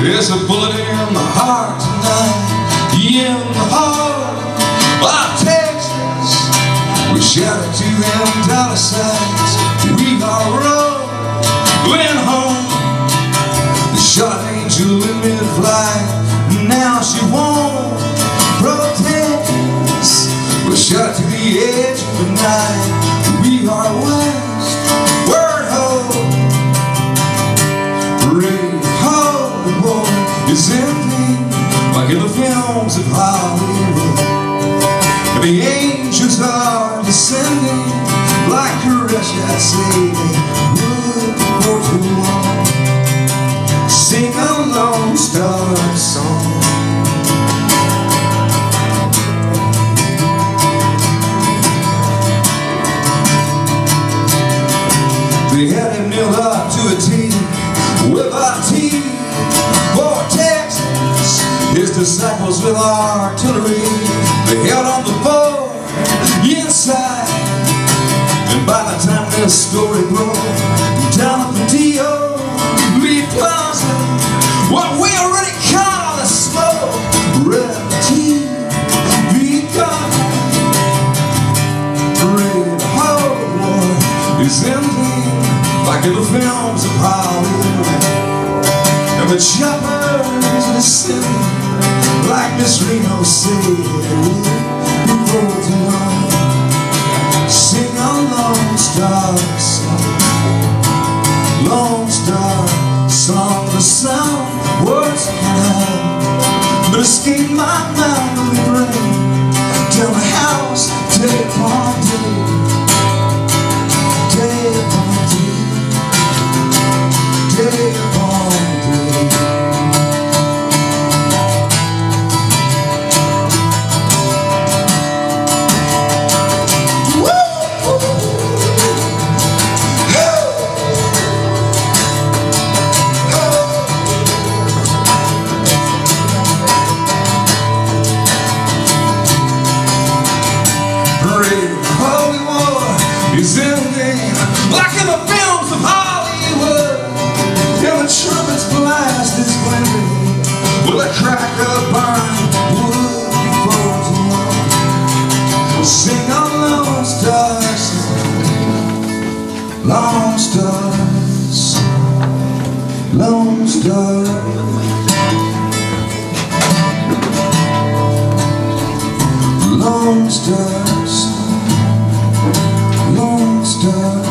There's a bullet in my heart tonight, in the heart of Texas. We shout it to them dollar signs. We are rolling home. The shot angel in mid-flight, now she won't protect us. We shot to the edge of the night. We are west, word ho. Is empty like in the films of Hollywood, and the angels are descending like Koresh, I say they would for too long. Sing a Lone Star song. They had him nailed up to a T with our teeth. His disciples with artillery, they held on the fort inside. And by the time this story broke down at the D.O. Lee Plaza, what we already call a smoke red TV gun. Red Hole War is empty like in the films of Hollywood, and the choppers are sitting like Miss Reno said before too long. Sing a Lone Star song, Lone Star song. The sound words can but escape my mouth and brain. Down the house day upon day, day upon day, day upon day. Is ending like in the films of Hollywood, and the trumpets blast is blending with a crack of burning wood before too long. Sing a Lone Star song, Lone Star song, Lone Star, Lone Star song, Lone Star.